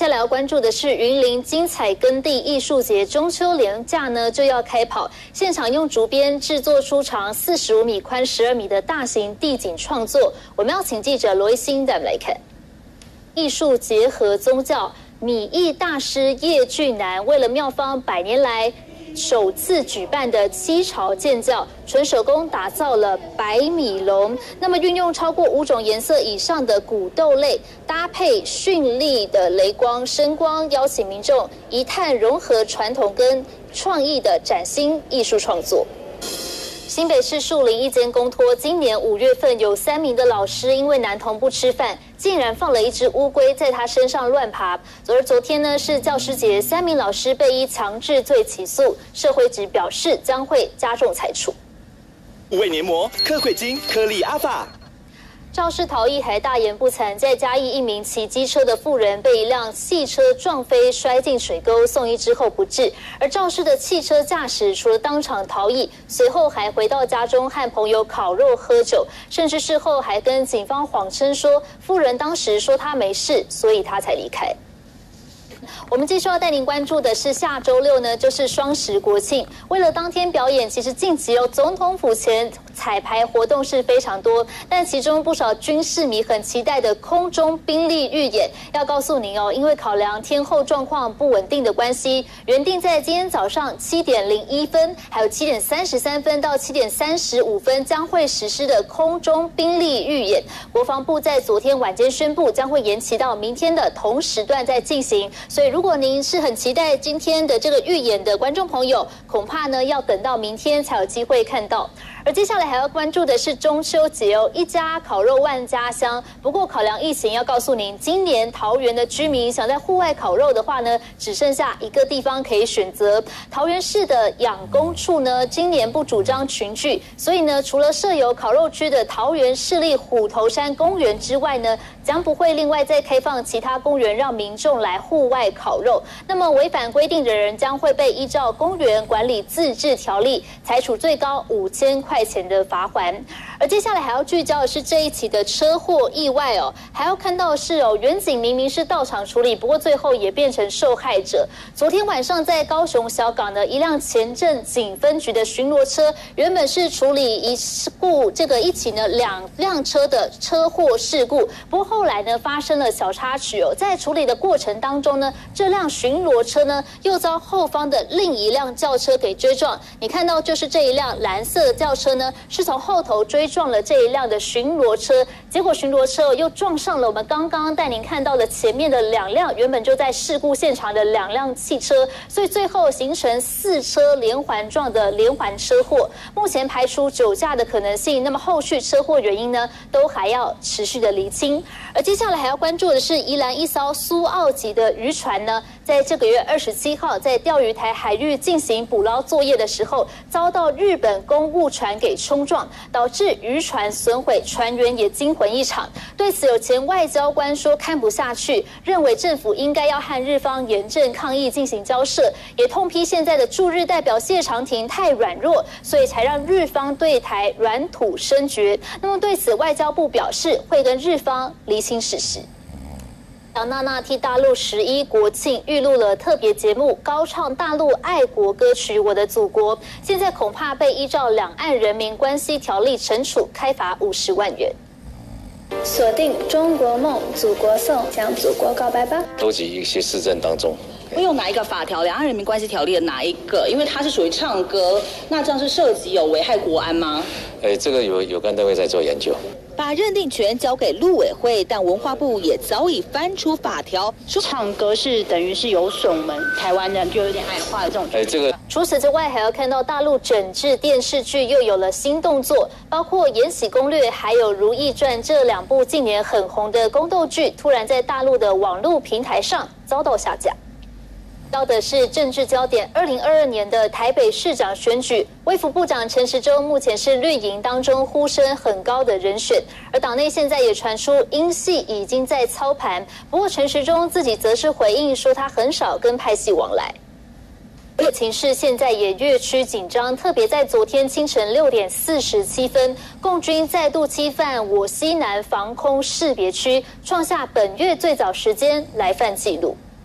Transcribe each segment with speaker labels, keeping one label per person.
Speaker 1: 下来要关注的是云林精彩耕地艺术节中秋连假呢就要开跑，现场用竹编制作出长45米、宽12米的大型地景创作。我们要请记者罗一欣带我们来看。艺术结合宗教，米艺大师叶俊南为了庙方100年来首次举办的7朝建教，纯手工打造了白米龙。那么运用超过5种颜色以上的古豆类，搭配绚丽的雷光、声光，邀请民众一探融合传统跟创意的崭新艺术创作。新北市树林一间公托，今年5月份有3名的老师因为男童不吃饭，竟然放了一只乌龟在他身上乱爬。而昨天呢是教师节，3名老师被依强制罪起诉，社会局表示将会加重裁处。
Speaker 2: 胃黏膜、科惠金、颗粒阿法。
Speaker 1: 肇事逃逸还大言不惭，在嘉义一名骑机车的妇人被一辆汽车撞飞，摔进水沟，送医之后不治。而肇事的汽车驾驶除了当场逃逸，随后还回到家中和朋友烤肉喝酒，甚至事后还跟警方谎称说妇人当时说他没事，所以他才离开。我们继续要带您关注的是下周6呢，就是双十国庆。为了当天表演，其实近期总统府前彩排活动是非常多，但其中不少军事迷很期待的空中兵力预演，要告诉您因为考量天候状况不稳定的关系，原定在今天早上7点01分，还有7点33分到7点35分将会实施的空中兵力预演，国防部在昨天晚间宣布将会延期到明天的同时段再进行。所以如果您是很期待今天的这个预演的观众朋友，恐怕呢要等到明天才有机会看到。而接下来还要关注的是中秋节一家烤肉万家香。不过考量疫情，要告诉您，今年桃园的居民想在户外烤肉的话呢，只剩下一个地方可以选择。桃园市的养工处呢，今年不主张群聚，所以呢，除了设有烤肉区的桃园市立虎头山公园之外呢，将不会另外再开放其他公园让民众来户外烤肉。那么违反规定的人将会被依照公园管理自治条例裁处最高5000块钱的罚锾。而接下来还要聚焦的是这一起的车祸意外还要看到的是员警明明是到场处理，不过最后也变成受害者。昨天晚上在高雄小港呢，一辆前镇警分局的巡逻车原本是处理一起呢2辆车的车祸事故，不过后来呢发生了小插曲在处理的过程当中呢，这辆巡逻车呢又遭后方的另一辆轿车给追撞。你看到就是这一辆蓝色的轿车呢，是从后头追撞了这一辆的巡逻车，结果巡逻车又撞上了我们刚刚带您看到的前面的2辆原本就在事故现场的2辆汽车，所以最后形成4车连环撞的连环车祸。目前排除酒驾的可能性，那么后续车祸原因呢，都还要持续的厘清。而接下来还要关注的是宜兰一艘苏澳籍的渔船呢，在这个月27号在钓鱼台海域进行捕捞作业的时候，遭到日本公务船给冲撞，导致渔船损毁，船员也惊魂一场。对此，有前外交官说看不下去，认为政府应该要和日方严正抗议进行交涉，也痛批现在的驻日代表谢长廷太软弱，所以才让日方对台软土深掘。那么对此，外交部表示会跟日方厘清事实。杨娜娜替大陆11国庆预录了特别节目，高唱大陆爱国歌曲《我的祖国》，现在恐怕被依照两岸人民关系条例惩处，开罚50万元。锁定中国梦，祖国颂，向祖国告白吧。
Speaker 3: 收集一些市政当中。
Speaker 4: 会用哪一个法条？两岸人民关系条例的哪一个？因为它是属于唱歌，那这样是涉及有危害国安吗？
Speaker 3: 这个有关单位在做研究。
Speaker 5: 把认定权交给陆委会，但文化部也早已翻出法条，
Speaker 6: 说唱歌是等于是有损我们台湾人，就有点矮化的这种。
Speaker 1: 除此之外，还要看到大陆整治电视剧又有了新动作，包括《延禧攻略》还有《如懿传》这2部近年很红的宫斗剧，突然在大陆的网络平台上遭到下架。到的是政治焦点，2022年的台北市长选举，卫福部长陈时中目前是绿营当中呼声很高的人选，而党内现在也传出英系已经在操盘，不过陈时中自己则是回应说他很少跟派系往来。情势现在也越趋紧张，特别在昨天清晨6点47分，共军再度侵犯我西南防空识别区，创下本月最早时间来犯纪录。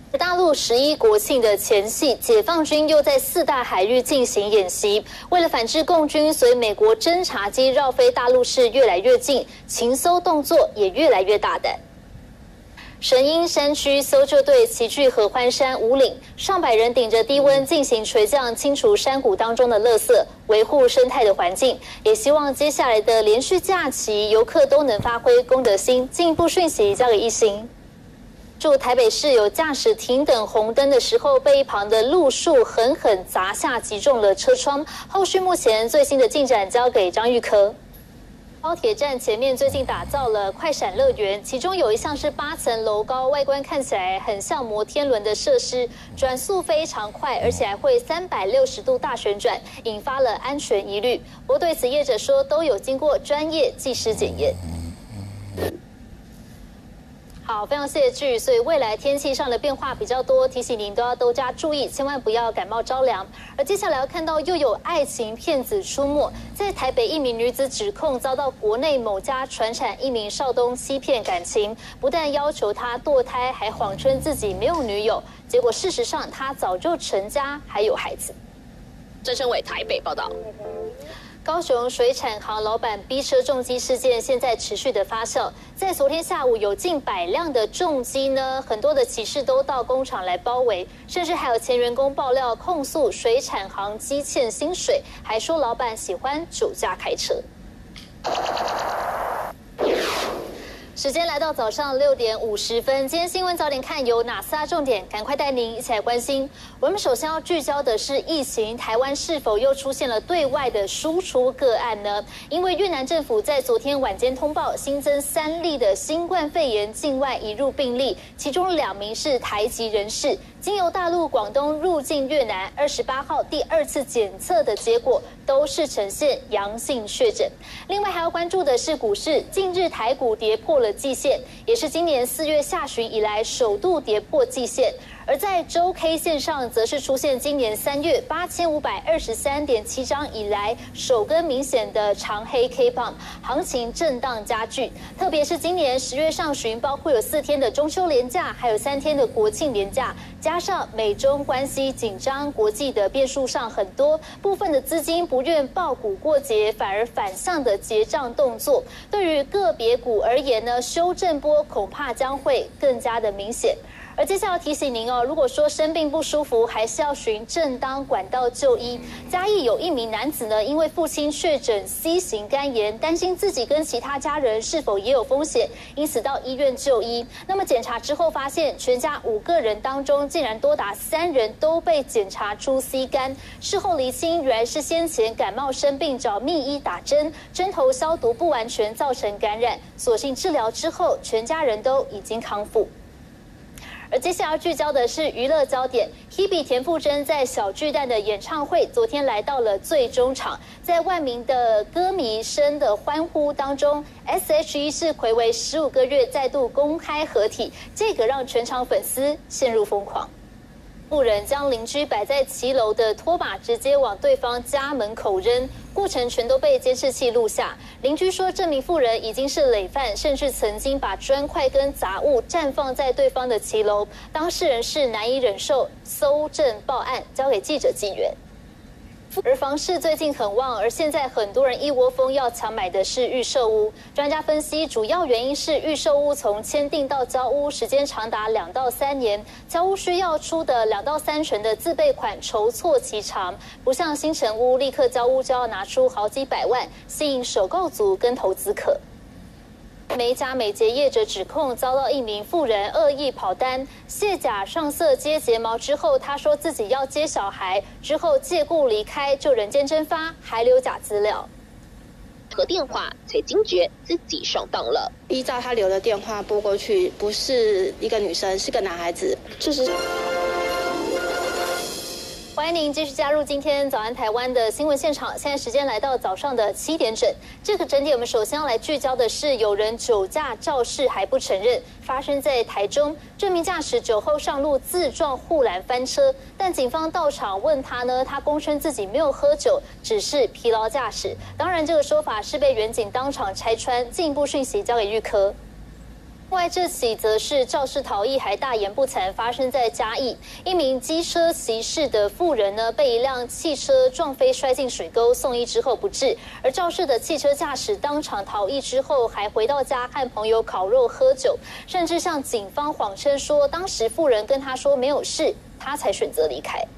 Speaker 1: 大陆11国庆的前夕，解放军又在4大海域进行演习。为了反制共军，所以美国侦察机绕飞大陆市越来越近，情搜动作也越来越大胆。神鹰山区搜救队齐聚合欢山五岭，上百人顶着低温进行垂降，清除山谷当中的垃圾，维护生态的环境。也希望接下来的连续假期，游客都能发挥公德心。进一步讯息交给一心。驻台北市有驾驶停等红灯的时候，被一旁的路树狠狠砸下，击中了车窗。后续目前最新的进展交给张玉科。高铁站前面最近打造了快闪乐园，其中有一项是8层楼高，外观看起来很像摩天轮的设施，转速非常快，而且还会360度大旋转，引发了安全疑虑。不过对此业者说，都有经过专业技师检验。好，非常谢谢志宇。所以未来天气上的变化比较多，提醒您都要多加注意，千万不要感冒着凉。而接下来要看到又有爱情骗子出没，在台北一名女子指控遭到国内某家传产一名少东欺骗感情，不但要求他堕胎，还谎称自己没有女友，结果事实上他早就成家，还有孩子。
Speaker 5: 郑生伟台北报道。
Speaker 1: 高雄水产行老板逼车重机事件现在持续的发酵，在昨天下午有近100辆的重机呢，很多的骑士都到工厂来包围，甚至还有前员工爆料控诉水产行积欠薪水，还说老板喜欢酒驾开车。时间来到早上6点50分，今天新闻早点看有哪4大重点，赶快带您一起来关心。我们首先要聚焦的是疫情，台湾是否又出现了对外的输出个案呢？因为越南政府在昨天晚间通报新增3例的新冠肺炎境外移入病例，其中2名是台籍人士，经由大陆广东入境越南，28号第2次检测的结果都是呈现阳性确诊。另外还要关注的是股市，近日台股跌破了季线，也是今年4月下旬以来首度跌破季线。而在周 K 线上，则是出现今年3月8523.7张以来首根明显的长黑 K 棒，行情震荡加剧。特别是今年10月上旬，包括有4天的中秋连假，还有3天的国庆连假，加上美中关系紧张，国际的变数上很多，部分的资金不愿抱股过节，反而反向的结账动作。对于个别股而言呢，修正波恐怕将会更加的明显。而接下来提醒您哦，如果说生病不舒服，还是要循正当管道就医。嘉义有一名男子呢，因为父亲确诊 C 型肝炎，担心自己跟其他家人是否也有风险，因此到医院就医。那么检查之后发现，全家5个人当中，竟然多达3人都被检查出 C 肝。事后厘清，原来是先前感冒生病找密医打针，针头消毒不完全造成感染，所幸治疗之后，全家人都已经康复。而接下来要聚焦的是娱乐焦点 ，Hebe 田馥甄在小巨蛋的演唱会昨天来到了最终场，在万名的歌迷声的欢呼当中 ，S.H.E 是睽违15个月再度公开合体，这个让全场粉丝陷入疯狂。妇人将邻居摆在骑楼的拖把直接往对方家门口扔，过程全都被监视器录下。邻居说，这名妇人已经是累犯，甚至曾经把砖块跟杂物绽放在对方的骑楼。当事人是难以忍受，搜证报案，交给记者纪元。而房市最近很旺，而现在很多人一窝蜂要抢买的是预售屋。专家分析，主要原因是预售屋从签订到交屋时间长达2到3年，交屋需要出的2到3成的自备款筹措期长，不像新成屋立刻交屋就要拿出好几百万，吸引首购族跟投资客。美甲美睫业者指控遭到一名妇人恶意跑单，卸甲上色接睫毛之后，他说自己要接小孩，之后借故离开，就人间蒸发，还留假资料。
Speaker 5: 和电话才惊觉自己上当了。
Speaker 7: 依照他留的电话拨过去，不是一个女生，是个男孩子，就是。
Speaker 1: 欢迎您继续加入今天早安台湾的新闻现场。现在时间来到早上的7点整。这个整点我们首先要来聚焦的是，有人酒驾肇事还不承认，发生在台中。这名驾驶酒后上路自撞护栏翻车，但警方到场问他呢，他供称自己没有喝酒，只是疲劳驾驶。当然，这个说法是被远警当场拆穿。进一步讯息交给玉科。 另外，这起则是肇事逃逸还大言不惭，发生在嘉义。一名机车骑士的妇人呢，被一辆汽车撞飞，摔进水沟，送医之后不治。而肇事的汽车驾驶当场逃逸之后，还回到家和朋友烤肉喝酒，甚至向警方谎称说，当时妇人跟他说没有事，他才选择离开。